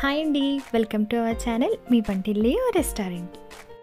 Hi అండి, welcome to our channel మీ వంటిల్లి రెస్టారెంట్.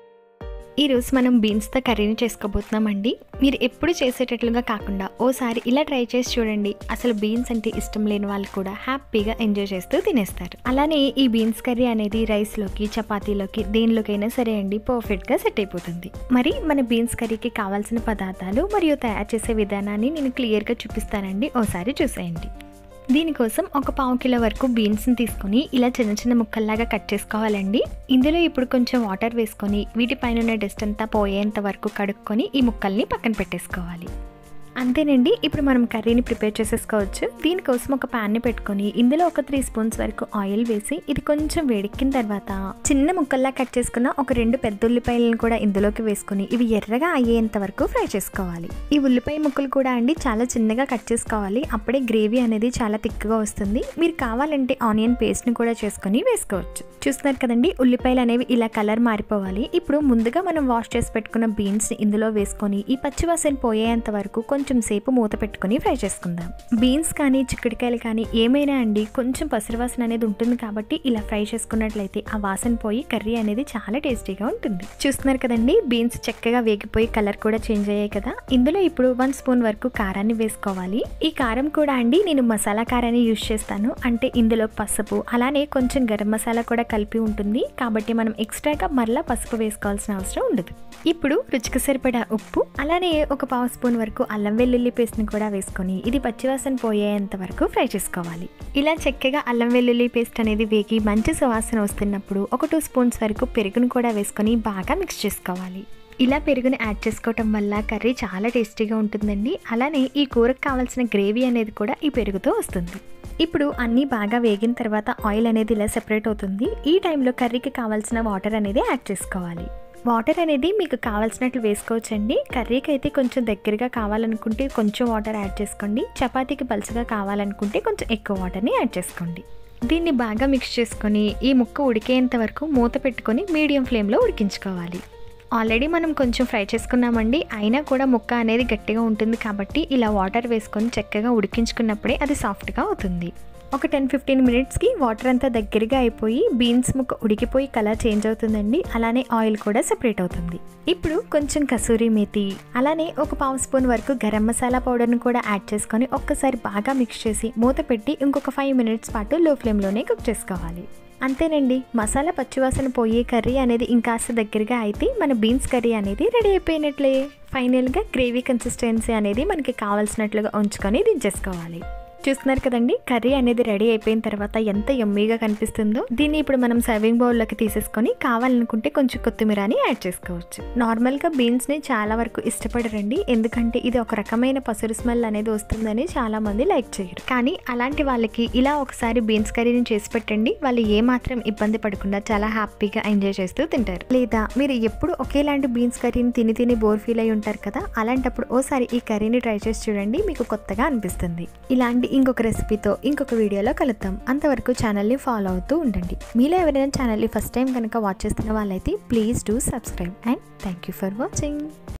ఈరోజు మనం బీన్స్తో కర్రీని చేసుకోబోతున్నామండి. మీరు ఎప్పుడు చేసేటట్లుగా కాకుండా ఓసారి ఇలా ట్రై చేసి చూడండి. అసలు బీన్స్ అంటే ఇష్టం లేని వాళ్ళు కూడా హ్యాపీగా ఎంజాయ్ చేస్తూ తినేస్తారు. అలానే ఈ బీన్స్ కర్రీ అనేది రైస్లోకి, చపాతీలోకి, దేనిలోకైనా సరే అండి పర్ఫెక్ట్గా సెట్ అయిపోతుంది. మరి మన బీన్స్ కర్రీకి కావాల్సిన పదార్థాలు మరియు తయారు చేసే విధానాన్ని నేను క్లియర్గా చూపిస్తానండి, ఓసారి చూసేయండి. దీనికోసం ఒక 1/2 కిలో వరకు బీన్స్ని తీసుకొని ఇలా చిన్న చిన్న ముక్కల్లాగా కట్ చేసుకోవాలండి. ఇందులో ఇప్పుడు కొంచెం వాటర్ వేసుకొని వీటిపైన ఉన్న డస్ట్ అంతా పోయేంత వరకు కడుక్కొని ఈ ముక్కల్ని పక్కన పెట్టేసుకోవాలి. అంతేనండి, ఇప్పుడు మనం కర్రీని ప్రిపేర్ చేసేసుకోవచ్చు. దీనికోసం ఒక ప్యాన్ని పెట్టుకొని ఇందులో ఒక 3 స్పూన్స్ వరకు ఆయిల్ వేసి ఇది కొంచెం వేడెక్కిన తర్వాత చిన్న ముక్కల్లా కట్ చేసుకున్న ఒక 2 పెద్ద ఉల్లిపాయలను కూడా ఇందులోకి వేసుకొని ఇవి ఎర్రగా అయ్యేంత వరకు ఫ్రై చేసుకోవాలి. ఈ ఉల్లిపాయ ముక్కలు కూడా అండి చాలా చిన్నగా కట్ చేసుకోవాలి. అప్పుడే గ్రేవీ అనేది చాలా థిక్గా వస్తుంది. మీరు కావాలంటే ఆనియన్ పేస్ట్ని కూడా చేసుకొని వేసుకోవచ్చు. చూస్తున్నారు కదండి, ఉల్లిపాయలు అనేవి ఇలా కలర్ మారిపోవాలి. ఇప్పుడు ముందుగా మనం వాష్ చేసి పెట్టుకున్న బీన్స్ని ఇందులో వేసుకొని ఈ పచ్చివాసన పోయేంత వరకు కొంచెం సేపు మూత పెట్టుకొని ఫ్రై చేసుకుందాం. బీన్స్ కానీ చిక్కుడుకాయలు కానీ ఏమైనా అండి కొంచెం పసరవాసన అనేది ఉంటుంది కాబట్టి ఇలా ఫ్రై చేసుకున్నట్లయితే ఆ వాసన పోయి కర్రీ అనేది చాలా టేస్టీగా ఉంటుంది. చూస్తున్నారు కదండి, బీన్స్ చక్కగా వేగిపోయి కలర్ కూడా చేంజ్ అయ్యాయి కదా. ఇందులో ఇప్పుడు 1 స్పూన్ వరకు కారాన్ని వేసుకోవాలి. ఈ కారం కూడా అండి నేను మసాలా కారాన్ని యూజ్ చేస్తాను. అంటే ఇందులో పసుపు అలానే కొంచెం గరం మసాలా కూడా కలిపి ఉంటుంది కాబట్టి మనం ఎక్స్ట్రాగా మరలా పసుపు వేసుకోవాల్సిన అవసరం ఉండదు. ఇప్పుడు రుచికి సరిపడా ఉప్పు అలానే ఒక 1/2 స్పూన్ వరకు అల్లం వెల్లుల్లి పేస్ట్ని కూడా వేసుకొని ఇది పచ్చివాసన పోయేంత వరకు ఫ్రై చేసుకోవాలి. ఇలా చక్కగా అల్లం వెల్లుల్లి పేస్ట్ అనేది వేగి మంచి సువాసన వస్తున్నప్పుడు ఒక 2 స్పూన్స్ వరకు పెరుగును కూడా వేసుకొని బాగా మిక్స్ చేసుకోవాలి. ఇలా పెరుగుని యాడ్ చేసుకోవటం వల్ల కర్రీ చాలా టేస్టీగా ఉంటుందండి. అలానే ఈ కూరకు కావాల్సిన గ్రేవీ అనేది కూడా ఈ పెరుగుతో వస్తుంది. ఇప్పుడు అన్నీ బాగా వేగిన తర్వాత ఆయిల్ అనేది ఇలా సెపరేట్ అవుతుంది. ఈ టైంలో కర్రీకి కావాల్సిన వాటర్ అనేది యాడ్ చేసుకోవాలి. వాటర్ అనేది మీకు కావాల్సినట్లు వేసుకోవచ్చండి. కర్రీకి అయితే కొంచెం దగ్గరగా కావాలనుకుంటే కొంచెం వాటర్ యాడ్ చేసుకోండి. చపాతీకి పలుచగా కావాలనుకుంటే కొంచెం ఎక్కువ వాటర్ని యాడ్ చేసుకోండి. దీన్ని బాగా మిక్స్ చేసుకొని ఈ ముక్క ఉడికేంత వరకు మూత పెట్టుకొని మీడియం ఫ్లేమ్లో ఉడికించుకోవాలి. ఆల్రెడీ మనం కొంచెం ఫ్రై చేసుకున్నామండి, అయినా కూడా ముక్క అనేది గట్టిగా ఉంటుంది కాబట్టి ఇలా వాటర్ వేసుకొని చక్కగా ఉడికించుకున్నప్పుడే అది సాఫ్ట్గా అవుతుంది. ఒక 10-15 మినిట్స్కి వాటర్ అంతా దగ్గరగా అయిపోయి బీన్స్ ముక్క ఉడికిపోయి కలర్ చేంజ్ అవుతుందండి. అలానే ఆయిల్ కూడా సెపరేట్ అవుతుంది. ఇప్పుడు కొంచెం కసూరి మేతి అలానే ఒక 1/2 స్పూన్ వరకు గరం మసాలా పౌడర్ని కూడా యాడ్ చేసుకొని ఒక్కసారి బాగా మిక్స్ చేసి మూత పెట్టి ఇంకొక 5 మినిట్స్ పాటు లో ఫ్లేమ్లోనే కుక్ చేసుకోవాలి. అంతేనండి, మసాలా పచ్చివాసన పోయే కర్రీ అనేది ఇంకాస్త దగ్గరగా అయితే మన బీన్స్ కర్రీ అనేది రెడీ అయిపోయినట్లే. ఫైనల్గా గ్రేవీ కన్సిస్టెన్సీ అనేది మనకి కావాల్సినట్లుగా ఉంచుకొని దించేసుకోవాలి. చూస్తున్నారు కదండి, కర్రీ అనేది రెడీ అయిపోయిన తర్వాత ఎంత యమ్మీగా కనిపిస్తుందో. దీన్ని ఇప్పుడు మనం సర్వింగ్ బౌల్లోకి తీసేసుకొని కావాలనుకుంటే కొంచెం కొత్తిమీరని యాడ్ చేసుకోవచ్చు. నార్మల్గా బీన్స్ని చాలా వరకు ఇష్టపడరండి, ఎందుకంటే ఇది ఒక రకమైన పసురు స్మెల్ అనేది వస్తుందని చాలా మంది లైక్ చేయరు. కానీ అలాంటి వాళ్ళకి ఇలా ఒకసారి బీన్స్ కర్రీని చేసి పెట్టండి, వాళ్ళు ఏమాత్రం ఇబ్బంది పడకుండా చాలా హ్యాపీగా ఎంజాయ్ చేస్తూ తింటారు. లేదా మీరు ఎప్పుడు ఒకేలాంటి బీన్స్ కర్రీని తిని తిని బోర్ ఫీల్ అయి ఉంటారు కదా, అలాంటప్పుడు ఓసారి ఈ కర్రీని ట్రై చేసి చూడండి, మీకు కొత్తగా అనిపిస్తుంది. ఇలాంటి ఇంకొక రెసిపీతో ఇంకొక వీడియోలో కలుద్దాం. అంతవరకు ఛానల్ని ఫాలో అవుతూ ఉండండి. మీలో ఎవరైనా ఛానల్ని ఫస్ట్ టైం కనుక వాచ్ చేస్తున్న వాళ్ళైతే please do subscribe and thank you for watching.